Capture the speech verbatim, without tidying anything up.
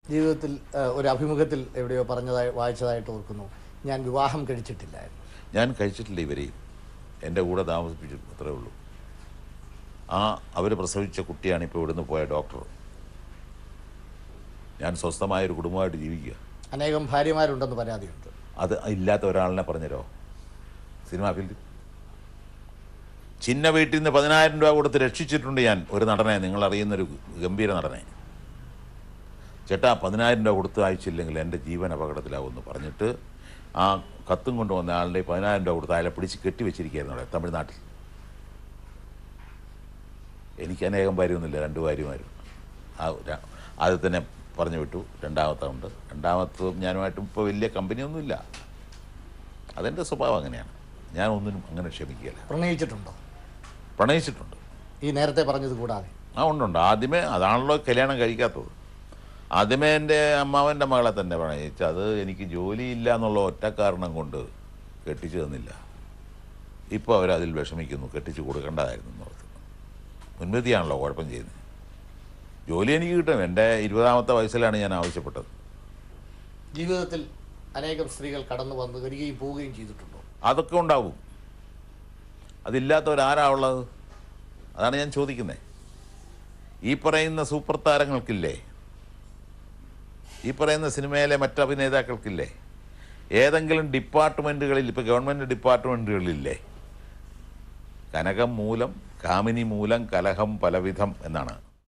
ജീവിതത്തിൽ ഒരു അഭിമുഖത്തിൽ എവിടെയോ പറഞ്ഞതായി വായിച്ചതായിട്ട് ഓർക്കുന്നു, ഞാൻ വിവാഹം കഴിച്ചിട്ടില്ലായിരുന്നു. ഞാൻ കഴിച്ചിട്ടില്ല ഇവരെയും, എൻ്റെ കൂടെ താമസിപ്പിച്ചു, അത്രേ ഉള്ളൂ. ആ അവർ പ്രസവിച്ച കുട്ടിയാണ് ഇപ്പോൾ ഇവിടുന്ന് പോയ ഡോക്ടർ. ഞാൻ സ്വസ്ഥമായൊരു കുടുംബമായിട്ട് ജീവിക്കുക. അനേകം ഭാര്യമാരുണ്ടെന്ന് പരാതിയുണ്ട്. അത് ഇല്ലാത്ത ഒരാളിനെ പറഞ്ഞുതരോ സിനിമാ ഫീൽഡിൽ? ചിന്ന വീട്ടിൽ നിന്ന് പതിനായിരം രൂപ കൊടുത്ത് രക്ഷിച്ചിട്ടുണ്ട് ഞാൻ ഒരു നടനെ, നിങ്ങളറിയുന്നൊരു ഗംഭീര നടനെ. ചേട്ടാ പതിനായിരം രൂപ കൊടുത്ത് അയച്ചില്ലെങ്കിൽ എൻ്റെ ജീവൻ അപകടത്തിലാവുമെന്ന് പറഞ്ഞിട്ട് ആ കത്തും കൊണ്ടുവന്ന ആളുടെ പതിനായിരം രൂപ കൊടുത്ത് അയാളെ പിടിച്ച് കെട്ടിവെച്ചിരിക്കുകയായിരുന്നു അവിടെ തമിഴ്നാട്ടിൽ. എനിക്ക് അനേകം ഭാര്യമൊന്നുമില്ല, രണ്ട് ഭാര്യമാരും. ആ ആദ്യം തന്നെ പറഞ്ഞു വിട്ടു, രണ്ടാമത്തെ ഉണ്ട്. രണ്ടാമത്തെ ഞാനുമായിട്ടും ഇപ്പോൾ വലിയ കമ്പനിയൊന്നുമില്ല. അതെൻ്റെ സ്വഭാവം അങ്ങനെയാണ്, ഞാൻ ഒന്നിനും അങ്ങനെ ക്ഷമിക്കുകയില്ല. പ്രണയിച്ചിട്ടുണ്ടോ? പ്രണയിച്ചിട്ടുണ്ട്. ഈ നേരത്തെ പറഞ്ഞത് കൂടാതെ? ആ ഉണ്ടുണ്ട്. ആദ്യമേ അതാണല്ലോ കല്യാണം കഴിക്കാത്തത്. ആദ്യമേ എൻ്റെ അമ്മാവൻ്റെ മകളെ തന്നെ പ്രണയിച്ചു. അത് എനിക്ക് ജോലിയില്ല എന്നുള്ള ഒറ്റ കാരണം കൊണ്ട് കെട്ടിച്ചു തന്നില്ല. ഇപ്പോൾ അവരതിൽ വിഷമിക്കുന്നു, കെട്ടിച്ചു കൊടുക്കേണ്ടതായിരുന്നു എന്നോർത്ത്. മുൻവിധിയാണല്ലോ കുഴപ്പം ചെയ്യുന്നത്. ജോലി എനിക്ക് കിട്ടും. എൻ്റെ ഇരുപതാമത്തെ വയസ്സിലാണ് ഞാൻ ആവശ്യപ്പെട്ടത്. ജീവിതത്തിൽ അനേകം സ്ത്രീകൾ കടന്നു വന്ന് വരികയും പോവുകയും ചെയ്തിട്ടുണ്ടോ? അതൊക്കെ ഉണ്ടാവും. അതില്ലാത്തവരാരാ ഉള്ളത്? അതാണ് ഞാൻ ചോദിക്കുന്നത്. ഈ പറയുന്ന സൂപ്പർ താരങ്ങൾക്കില്ലേ, ഈ പറയുന്ന സിനിമയിലെ മറ്റഭിനേതാക്കൾക്കില്ലേ, ഏതെങ്കിലും ഡിപ്പാർട്ട്മെൻറ്റുകളിൽ, ഇപ്പോൾ ഗവൺമെൻറ് ഡിപ്പാർട്ട്മെൻറ്റുകളില്ലേ, കനകം മൂലം കാമിനി മൂലം കലഹം പലവിധം എന്നാണ്.